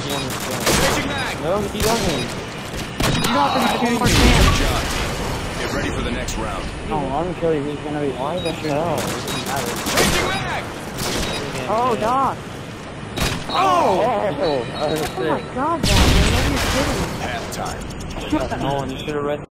one is dead. Changing mag! No, he doesn't. He's not gonna have one more chance. Good job, team. Get ready for the next round. No, I'm sure he's gonna be. Why the hell? It doesn't matter. Changing mag! Oh, Doc. Oh! Oh Oh my God, Doc. You're kidding. Halftime. no one should have read.